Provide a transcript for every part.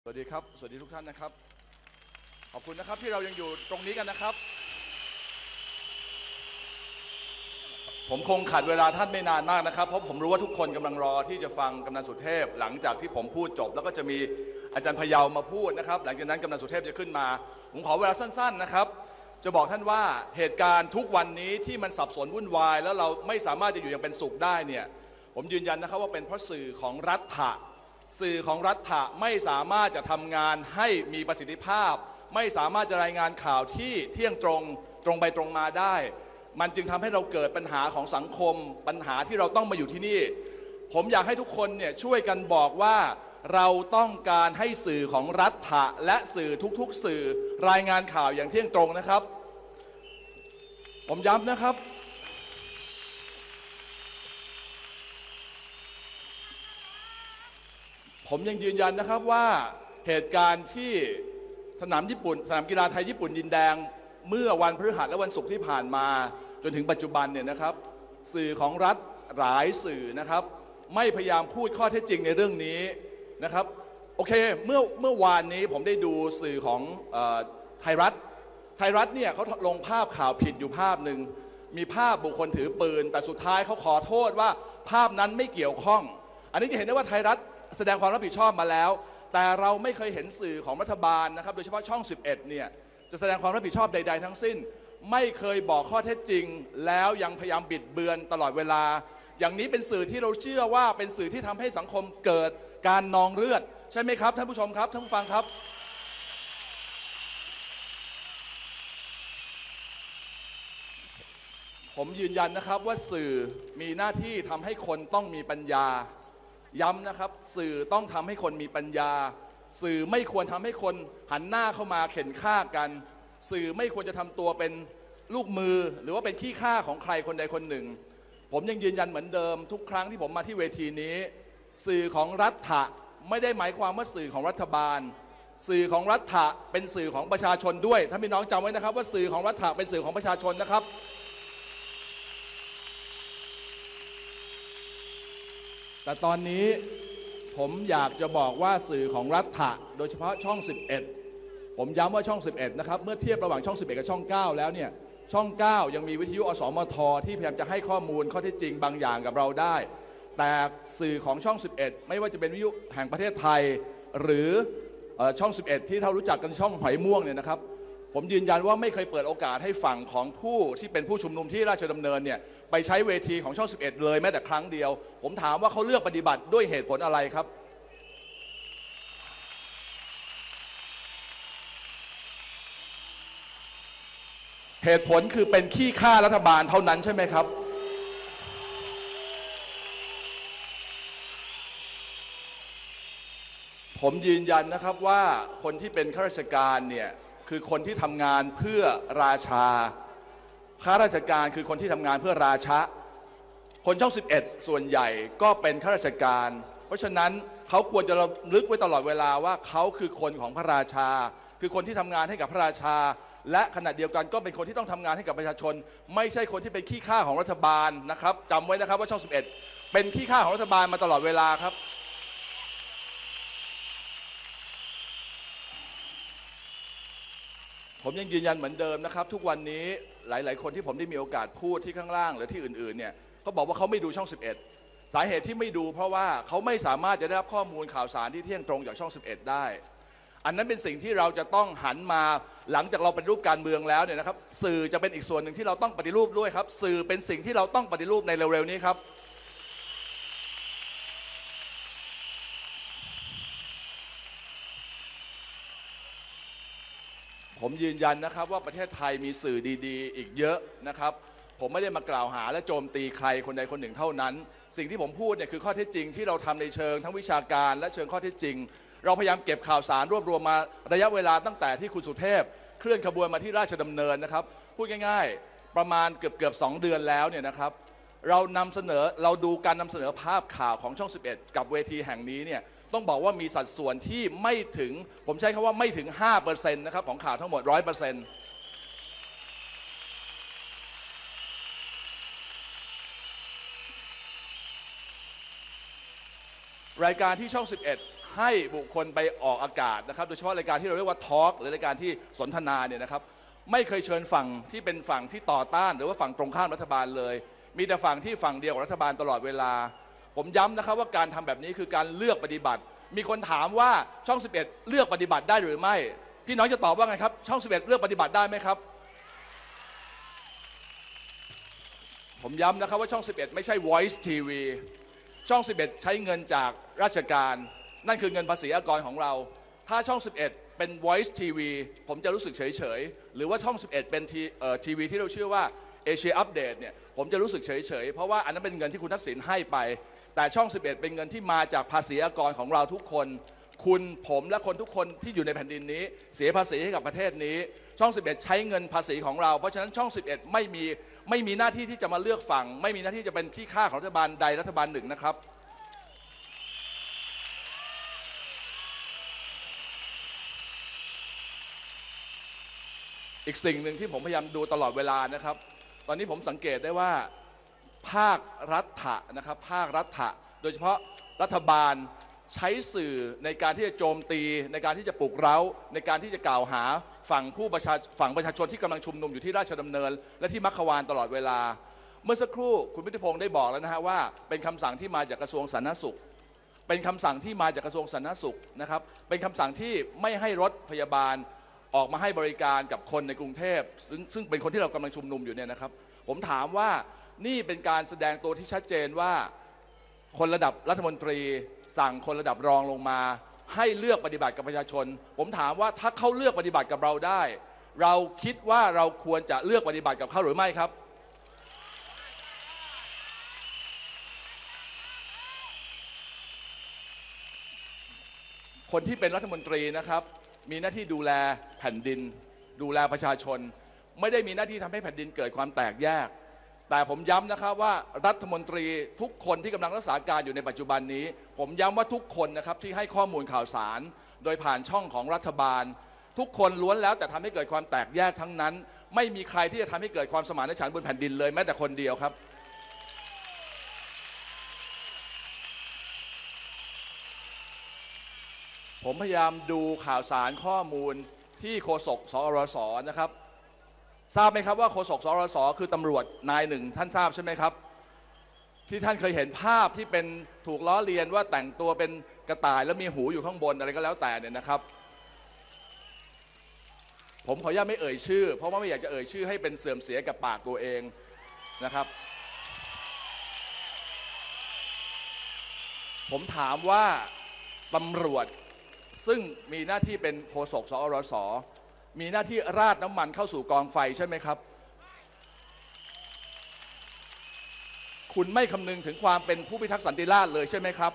สวัสดีครับสวัสดีทุกท่านนะครับขอบคุณนะครับที่เรายังอยู่ตรงนี้กันนะครับผมคงขัดเวลาท่านไม่นานมากนะครับเพราะผมรู้ว่าทุกคนกำลังรอที่จะฟังกำนันสุเทพหลังจากที่ผมพูดจบแล้วก็จะมีอาจารย์พยาวมาพูดนะครับหลังจากนั้นกำนันสุเทพจะขึ้นมาผมขอเวลาสั้นๆนะครับจะบอกท่านว่าเหตุการณ์ทุกวันนี้ที่มันสับสนวุ่นวายแล้วเราไม่สามารถจะอยู่อย่างเป็นสุขได้เนี่ยผมยืนยันนะครับว่าเป็นเพราะสื่อของรัฐะสื่อของรัฐะไม่สามารถจะทำงานให้มีประสิทธิภาพไม่สามารถจะรายงานข่าวที่เที่ยงตรงไปตรงมาได้มันจึงทำให้เราเกิดปัญหาของสังคมปัญหาที่เราต้องมาอยู่ที่นี่ผมอยากให้ทุกคนเนี่ยช่วยกันบอกว่าเราต้องการให้สื่อของรัฐะและสื่อทุกๆสื่อรายงานข่าวอย่างเที่ยงตรงนะครับผมย้ำนะครับผมยังยืนยันนะครับว่าเหตุการณ์ที่สนามกีฬาไทยญี่ปุ่นดินแดงเมื่อวันพฤหัสและวันศุกร์ที่ผ่านมาจนถึงปัจจุบันเนี่ยนะครับสื่อของรัฐหลายสื่อนะครับไม่พยายามพูดข้อเท็จจริงในเรื่องนี้นะครับโอเคเมื่อวานนี้ผมได้ดูสื่อของไทยรัฐเนี่ยเขาลงภาพข่าวผิดอยู่ภาพหนึ่งมีภาพบุคคลถือปืนแต่สุดท้ายเขาขอโทษว่าภาพนั้นไม่เกี่ยวข้องอันนี้จะเห็นได้ว่าไทยรัฐแสดงความรับผิดชอบมาแล้วแต่เราไม่เคยเห็นสื่อของรัฐบาลนะครับโดยเฉพาะช่อง11เนี่ยจะแสดงความรับผิดชอบใดๆทั้งสิ้นไม่เคยบอกข้อเท็จจริงแล้วยังพยายามบิดเบือนตลอดเวลาอย่างนี้เป็นสื่อที่เราเชื่อว่าเป็นสื่อที่ทำให้สังคมเกิดการนองเลือดใช่ไหมครับท่านผู้ชมครับท่านผู้ฟังครับผมยืนยันนะครับว่าสื่อมีหน้าที่ทำให้คนต้องมีปัญญาย้ำนะครับสื่อต้องทำให้คนมีปัญญาสื่อไม่ควรทำให้คนหันหน้าเข้ามาเข็นฆ่ากันสื่อไม่ควรจะทำตัวเป็นลูกมือหรือว่าเป็นขี้ข้าของใครคนใดคนหนึ่งผมยังยืนยันเหมือนเดิมทุกครั้งที่ผมมาที่เวทีนี้สื่อของรัฐะไม่ได้หมายความว่าสื่อของรัฐบาลสื่อของรัฐะเป็นสื่อของประชาชนด้วยท่านพี่น้องจำไว้นะครับว่าสื่อของรัฐะเป็นสื่อของประชาชนนะครับแต่ตอนนี้ผมอยากจะบอกว่าสื่อของรัฐะโดยเฉพาะช่อง11ผมย้ำว่าช่อง11นะครับเมื่อเทียบระหว่างช่อง11กับช่อง9แล้วเนี่ยช่อง9ยังมีวิทยุอสมทที่พยายามจะให้ข้อมูลข้อเท็จจริงบางอย่างกับเราได้แต่สื่อของช่อง11ไม่ว่าจะเป็นวิทยุแห่งประเทศไทยหรือช่อง11ที่เรารู้จักกันช่องหอยม่วงเนี่ยนะครับผมยืนยันว่าไม่เคยเปิดโอกาสให้ฝั่งของผู้ที่เป็นผู้ชุมนุมที่ราชดำเนินเนี่ยไปใช้เวทีของช่อง11เลยแม้แต่ครั้งเดียวผมถามว่าเขาเลือกปฏิบัติด้วยเหตุผลอะไรครับเหตุผลคือเป็นขี้ข้ารัฐบาลเท่านั้นใช่ไหมครับผมยืนยันนะครับว่าคนที่เป็นข้าราชการเนี่ยคือคนที่ทำงานเพื่อราชาข้าราชการคือคนที่ทำงานเพื่อราชะคนช่อง11ส่วนใหญ่ก็เป็นข้าราชการเพราะฉะนั้นเขาควรจะระลึกไว้ตลอดเวลาว่าเขาคือคนของพระราชาคือคนที่ทำงานให้กับพระราชาและขณะเดียวกันก็เป็นคนที่ต้องทำงานให้กับประชาชนไม่ใช่คนที่เป็นขี้ข้าของรัฐบาลนะครับจำไว้นะครับว่าช่อง11เป็นขี้ข้าของรัฐบาลมาตลอดเวลาครับผมยังยืนยันเหมือนเดิมนะครับทุกวันนี้หลายๆคนที่ผมได้มีโอกาสพูดที่ข้างล่างหรือที่อื่นๆเนี่ยเขาบอกว่าเขาไม่ดูช่อง11สาเหตุที่ไม่ดูเพราะว่าเขาไม่สามารถจะได้รับข้อมูลข่าวสารที่เที่ยงตรงจากช่อง11ได้อันนั้นเป็นสิ่งที่เราจะต้องหันมาหลังจากเราปฏิรูปการเมืองแล้วเนี่ยนะครับสื่อจะเป็นอีกส่วนหนึ่งที่เราต้องปฏิรูปด้วยครับสื่อเป็นสิ่งที่เราต้องปฏิรูปในเร็วๆนี้ครับผมยืนยันนะครับว่าประเทศไทยมีสื่อดีๆอีกเยอะนะครับผมไม่ได้มากล่าวหาและโจมตีใครคนใดคนหนึ่งเท่านั้นสิ่งที่ผมพูดเนี่ยคือข้อเท็จจริงที่เราทำในเชิงทั้งวิชาการและเชิงข้อเท็จจริงเราพยายามเก็บข่าวสารรวบรวมมาระยะเวลาตั้งแต่ที่คุณสุเทพเคลื่อนขบวนมาที่ราชดำเนินนะครับพูดง่ายๆประมาณเกือบ2 เดือนแล้วเนี่ยนะครับเราดูการนำเสนอภาพข่าวของช่อง11กับเวทีแห่งนี้เนี่ยต้องบอกว่ามีสัดส่วนที่ไม่ถึงผมใช้คำว่าไม่ถึง 5% นะครับของข่าวทั้งหมด 100%รายการที่ช่อง11 ให้บุคคลไปออกอากาศนะครับโดยเฉพาะรายการที่เราเรียกว่าทอล์กหรือรายการที่สนทนาเนี่ยนะครับไม่เคยเชิญฝั่งที่เป็นฝั่งที่ต่อต้านหรือว่าฝั่งตรงข้ามรัฐบาลเลยมีแต่ฝั่งที่ฝั่งเดียวกับรัฐบาลตลอดเวลาผมย้ำนะครับว่าการทำแบบนี้คือการเลือกปฏิบัติมีคนถามว่าช่อง11เลือกปฏิบัติได้หรือไม่พี่น้องจะตอบว่าไงครับช่อง11เลือกปฏิบัติได้ไหมครับผมย้ำนะครับว่าช่อง11ไม่ใช่ Voice TV ช่อง11ใช้เงินจากราชการนั่นคือเงินภาษีอากรของเราถ้าช่อง11เป็น Voice TV ผมจะรู้สึกเฉยๆหรือว่าช่อง11เป็นทีวีที่เราชื่อว่าเอเชียอัปเดตเนี่ยผมจะรู้สึกเฉยๆเพราะว่าอันนั้นเป็นเงินที่คุณทักษิณให้ไปแต่ช่อง11เป็นเงินที่มาจากภาษีอากรของเราทุกคนคุณผมและคนทุกคนที่อยู่ในแผ่นดินนี้เสียภาษีให้กับประเทศนี้ช่อง11ใช้เงินภาษีของเราเพราะฉะนั้นช่อง11ไม่มีหน้าที่ที่จะมาเลือกฝั่งไม่มีหน้าที่จะเป็นขี้ข้าของรัฐบาลใดรัฐบาลหนึ่งนะครับอีกสิ่งหนึ่งที่ผมพยายามดูตลอดเวลานะครับตอนนี้ผมสังเกตได้ว่าภาครัฐะนะครับภาครัฐะโดยเฉพาะรัฐบาลใช้สื่อในการที่จะโจมตีในการที่จะปลุกเร้าในการที่จะกล่าวหาฝั่งประชาชนที่กำลังชุมนุมอยู่ที่ราชดำเนินและที่มัขวานตลอดเวลาเมื่อสักครู่คุณพิธิพงศ์ได้บอกแล้วนะฮะว่าเป็นคำสั่งที่มาจากกระทรวงสาธารณสุขเป็นคำสั่งที่มาจากกระทรวงสาธารณสุขนะครับเป็นคำสั่งที่ไม่ให้รถพยาบาลออกมาให้บริการกับคนในกรุงเทพซึ่งเป็นคนที่เรากำลังชุมนุมอยู่เนี่ยนะครับผมถามว่านี่เป็นการแสดงตัวที่ชัดเจนว่าคนระดับรัฐมนตรีสั่งคนระดับรองลงมาให้เลือกปฏิบัติกับประชาชนผมถามว่าถ้าเขาเลือกปฏิบัติกับเราได้เราคิดว่าเราควรจะเลือกปฏิบัติกับเขาหรือไม่ครับคนที่เป็นรัฐมนตรีนะครับมีหน้าที่ดูแลแผ่นดินดูแลประชาชนไม่ได้มีหน้าที่ทำให้แผ่นดินเกิดความแตกแยกแต่ผมย้ำนะครับว่ารัฐมนตรีทุกคนที่กำลังรักษาการอยู่ในปัจจุบันนี้ผมย้ำว่าทุกคนนะครับที่ให้ข้อมูลข่าวสารโดยผ่านช่องของรัฐบาลทุกคนล้วนแล้วแต่ทำให้เกิดความแตกแยกทั้งนั้นไม่มีใครที่จะทำให้เกิดความสมานฉันท์บนแผ่นดินเลยแม้แต่คนเดียวครับผมพยายามดูข่าวสารข้อมูลที่โฆษกสอรสนะครับทราบไหมครับว่าโฆษกสอรสคือตำรวจนายหนึ่งท่านทราบใช่ไหมครับที่ท่านเคยเห็นภาพที่เป็นถูกล้อเลียนว่าแต่งตัวเป็นกระต่ายแล้วมีหูอยู่ข้างบนอะไรก็แล้วแต่เนี่ยนะครับผมขออนุญาตไม่เอ่ยชื่อเพราะว่าไม่อยากจะเอ่ยชื่อให้เป็นเสื่อมเสียกับปากตัวเองนะครับผมถามว่าตำรวจซึ่งมีหน้าที่เป็นโฆษกสอรสมีหน้าที่ราดน้ำมันเข้าสู่กองไฟใช่ไหมครับคุณไม่คำนึงถึงความเป็นผู้พิทักษ์สันติราษฎร์เลยใช่ไหมครับ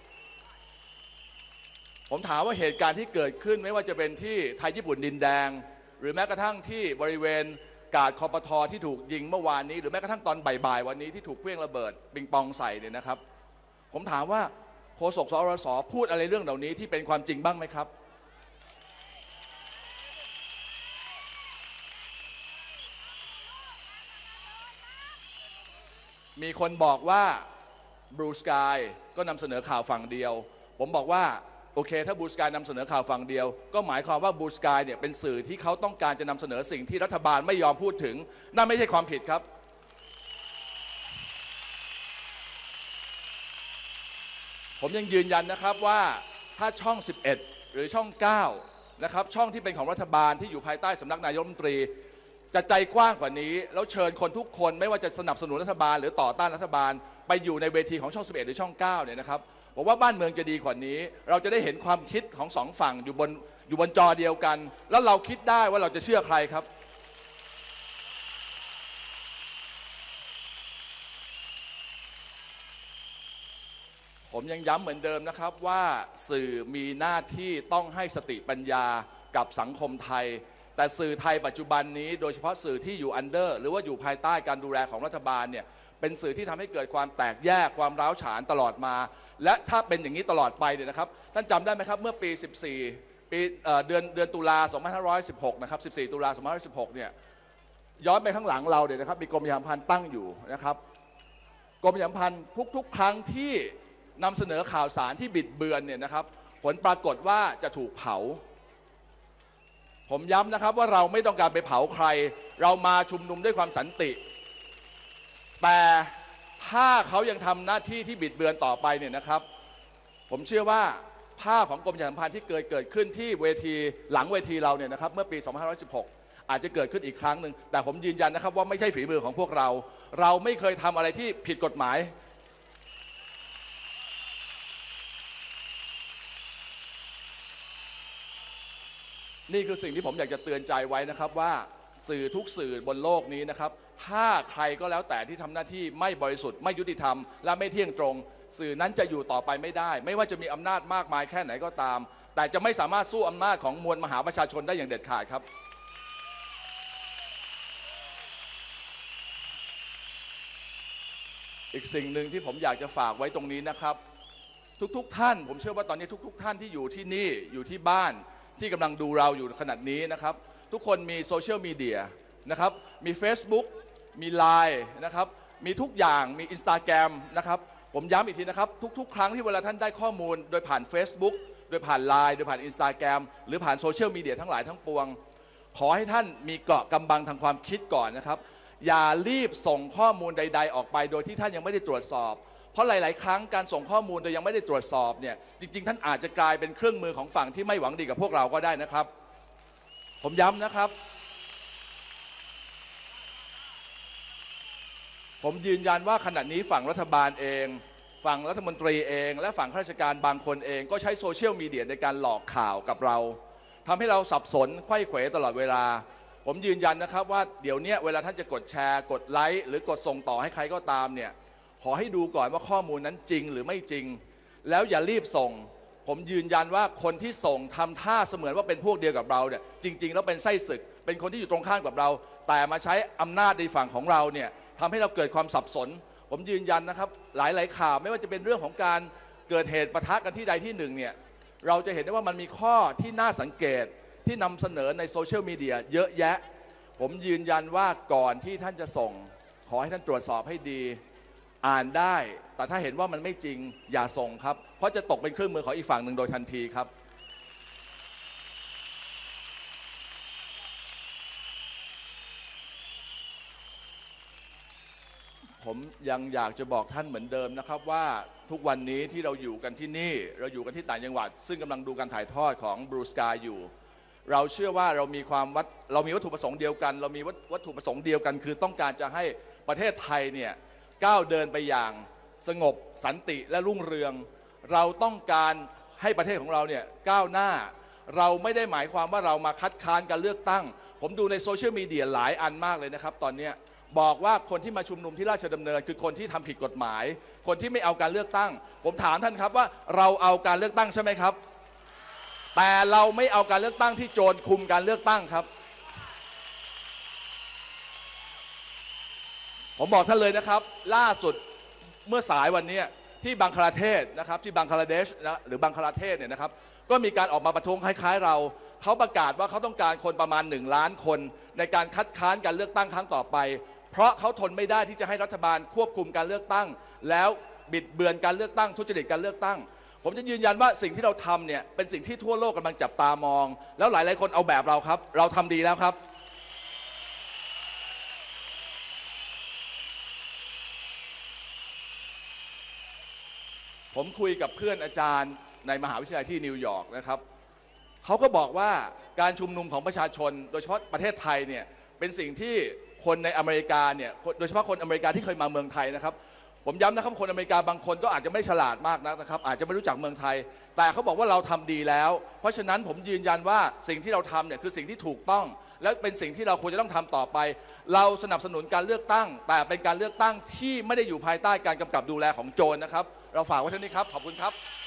ผมถามว่าเหตุการณ์ที่เกิดขึ้นไม่ว่าจะเป็นที่ไทยญี่ปุ่นดินแดงหรือแม้กระทั่งที่บริเวณกาดคปท.ที่ถูกยิงเมื่อวานนี้หรือแม้กระทั่งตอนบ่ายๆวันนี้ที่ถูกเครื่องระเบิดปิงปองใส่เนี่ยนะครับผมถามว่าโฆษกสอรสพูดอะไรเรื่องเหล่านี้ที่เป็นความจริงบ้างไหมครับมีคนบอกว่า Blue Sky ก็นำเสนอข่าวฝั่งเดียวผมบอกว่าโอเคถ้า Blue Sky นำเสนอข่าวฝั่งเดียวก็หมายความว่า Blue Sky เนี่ยเป็นสื่อที่เขาต้องการจะนำเสนอสิ่งที่รัฐบาลไม่ยอมพูดถึงนั่นไม่ใช่ความผิดครับผมยังยืนยันนะครับว่าถ้าช่อง11หรือช่อง9นะครับช่องที่เป็นของรัฐบาลที่อยู่ภายใต้สำนักนายกรัฐมนตรีจะใจกว้างกว่านี้แล้วเชิญคนทุกคนไม่ว่าจะสนับสนุนรัฐบาลหรือต่อต้านรัฐบาลไปอยู่ในเวทีของช่อง11หรือช่อง9เนี่ยนะครับผมว่าบ้านเมืองจะดีกว่านี้เราจะได้เห็นความคิดของสองฝั่งอยู่บนจอเดียวกันแล้วเราคิดได้ว่าเราจะเชื่อใครครับผมยังย้ำเหมือนเดิมนะครับว่าสื่อมีหน้าที่ต้องให้สติปัญญากับสังคมไทยแต่สื่อไทยปัจจุบันนี้โดยเฉพาะสื่อที่อยู่อันเดอร์หรือว่าอยู่ภายใต้การดูแลของรัฐบาลเนี่ยเป็นสื่อที่ทำให้เกิดความแตกแยกความร้าวฉานตลอดมาและถ้าเป็นอย่างนี้ตลอดไปเนี่ยนะครับท่านจำได้ไหมครับเมื่อปี14ปีเดือนตุลา2516นะครับ14ตุลา2516เนี่ยย้อนไปข้างหลังเราเนี่ยนะครับมีกรมประชาสัมพันธ์ตั้งอยู่นะครับกรมประชาสัมพันธ์ทุกๆครั้งที่นำเสนอข่าวสารที่บิดเบือนเนี่ยนะครับผผลปรากฏว่าจะถูกเผาผมย้ำนะครับว่าเราไม่ต้องการไปเผาใครเรามาชุมนุมด้วยความสันติแต่ถ้าเขายังทำหน้าที่ที่บิดเบือนต่อไปเนี่ยนะครับผมเชื่อว่าภาพของกรมประชาสัมพันธ์ที่เกิดขึ้นที่เวทีหลังเวทีเราเนี่ยนะครับเมื่อปี 2516 อาจจะเกิดขึ้นอีกครั้งหนึ่งแต่ผมยืนยันนะครับว่าไม่ใช่ฝีมือของพวกเราไม่เคยทำอะไรที่ผิดกฎหมายนี่คือสิ่งที่ผมอยากจะเตือนใจไว้นะครับว่าสื่อทุกสื่อบนโลกนี้นะครับถ้าใครก็แล้วแต่ที่ทำหน้าที่ไม่บริสุทธิ์ไม่ยุติธรรมและไม่เที่ยงตรงสื่อนั้นจะอยู่ต่อไปไม่ได้ไม่ว่าจะมีอำนาจมากมายแค่ไหนก็ตามแต่จะไม่สามารถสู้อำนาจของมวลมหาประชาชนได้อย่างเด็ดขาดครับอีกสิ่งหนึ่งที่ผมอยากจะฝากไว้ตรงนี้นะครับทุกท่านผมเชื่อว่าตอนนี้ทุกท่านที่อยู่ที่นี่อยู่ที่บ้านที่กำลังดูเราอยู่ขณะนี้นะครับทุกคนมีโซเชียลมีเดียนะครับมี Facebook มี LINE นะครับมีทุกอย่างมี Instagram นะครับผมย้ำอีกทีนะครับทุกครั้งที่เวลาท่านได้ข้อมูลโดยผ่าน Facebook โดยผ่าน LINE โดยผ่าน Instagram หรือผ่านโซเชียลมีเดียทั้งหลายทั้งปวงขอให้ท่านมีเกราะกำบังทางความคิดก่อนนะครับอย่ารีบส่งข้อมูลใดๆออกไปโดยที่ท่านยังไม่ได้ตรวจสอบเพราะหลายๆครั้งการส่งข้อมูลโดยยังไม่ได้ตรวจสอบเนี่ยจริงๆท่านอาจจะกลายเป็นเครื่องมือของฝั่งที่ไม่หวังดีกับพวกเราก็ได้นะครับผมย้ำนะครับผมยืนยันว่าขณะนี้ฝั่งรัฐบาลเองฝั่งรัฐมนตรีเองและฝั่งข้าราชการบางคนเองก็ใช้โซเชียลมีเดียในการหลอกข่าวกับเราทำให้เราสับสนไขว้เขวตลอดเวลาผมยืนยันนะครับว่าเดี๋ยวนี้เวลาท่านจะกดแชร์กดไลค์หรือกดส่งต่อให้ใครก็ตามเนี่ยขอให้ดูก่อนว่าข้อมูลนั้นจริงหรือไม่จริงแล้วอย่ารีบส่งผมยืนยันว่าคนที่ส่งทำท่าเสมือนว่าเป็นพวกเดียวกับเราเนี่ยจริงๆแล้วเป็นไส้ศึกเป็นคนที่อยู่ตรงข้ามกับเราแต่มาใช้อำนาจในฝั่งของเราเนี่ยทำให้เราเกิดความสับสนผมยืนยันนะครับหลายๆข่าวไม่ว่าจะเป็นเรื่องของการเกิดเหตุปะทะกันที่ใดที่หนึ่งเนี่ยเราจะเห็นได้ว่ามันมีข้อที่น่าสังเกตที่นำเสนอในโซเชียลมีเดียเยอะแยะผมยืนยันว่าก่อนที่ท่านจะส่งขอให้ท่านตรวจสอบให้ดีอ่านได้แต่ถ้าเห็นว่ามันไม่จริงอย่าส่งครับเพราะจะตกเป็นเครื่องมือของอีกฝั่งหนึ่งโดยทันทีครับผมยังอยากจะบอกท่านเหมือนเดิมนะครับว่าทุกวันนี้ที่เราอยู่กันที่นี่เราอยู่กันที่ต่างจังหวัดซึ่งกำลังดูการถ่ายทอดของ Blue Sky อยู่เราเชื่อว่าเรามีวัตถุประสงค์เดียวกันเรามีวัตถุประสงค์เดียวกันคือต้องการจะให้ประเทศไทยเนี่ยก้าวเดินไปอย่างสงบสันติและรุ่งเรืองเราต้องการให้ประเทศของเราเนี่ยก้าวหน้าเราไม่ได้หมายความว่าเรามาคัดค้านการเลือกตั้งผมดูในโซเชียลมีเดียหลายอันมากเลยนะครับตอนนี้บอกว่าคนที่มาชุมนุมที่ราชดำเนินคือคนที่ทำผิดกฎหมายคนที่ไม่เอาการเลือกตั้งผมถามท่านครับว่าเราเอาการเลือกตั้งใช่ไหมครับแต่เราไม่เอาการเลือกตั้งที่โจรคุมการเลือกตั้งครับผมบอกท่านเลยนะครับล่าสุดเมื่อสายวันนี้ที่บังคลาเทศนะครับที่บังคลาเทศนะหรือบังคลาเทศเนี่ยนะครับก็มีการออกมาประท้วงคล้ายๆเราเขาประกาศว่าเขาต้องการคนประมาณ1 ล้านคนในการคัดค้านการเลือกตั้งครั้งต่อไปเพราะเขาทนไม่ได้ที่จะให้รัฐบาลควบคุมการเลือกตั้งแล้วบิดเบือนการเลือกตั้งทุจริตการเลือกตั้งผมจะยืนยันว่าสิ่งที่เราทำเนี่ยเป็นสิ่งที่ทั่วโลกกำลังจับตามองแล้วหลายๆคนเอาแบบเราครับเราทำดีแล้วครับผมคุยกับเพื่อนอาจารย์ในมหาวิทยาลัยที่นิวยอร์กนะครับเขาก็บอกว่าการชุมนุมของประชาชนโดยเฉพาะประเทศไทยเนี่ยเป็นสิ่งที่คนในอเมริกาเนี่ยโดยเฉพาะคนอเมริกาที่เคยมาเมืองไทยนะครับผมย้ำนะครับคนอเมริกาบางคนก็อาจจะไม่ฉลาดมากนะครับอาจจะไม่รู้จักเมืองไทยแต่เขาบอกว่าเราทำดีแล้วเพราะฉะนั้นผมยืนยันว่าสิ่งที่เราทำเนี่ยคือสิ่งที่ถูกต้องและเป็นสิ่งที่เราควรจะต้องทำต่อไปเราสนับสนุนการเลือกตั้งแต่เป็นการเลือกตั้งที่ไม่ได้อยู่ภายใต้การกำกับดูแลของโจรนะครับเราฝากไว้เท่านี้ครับขอบคุณครับ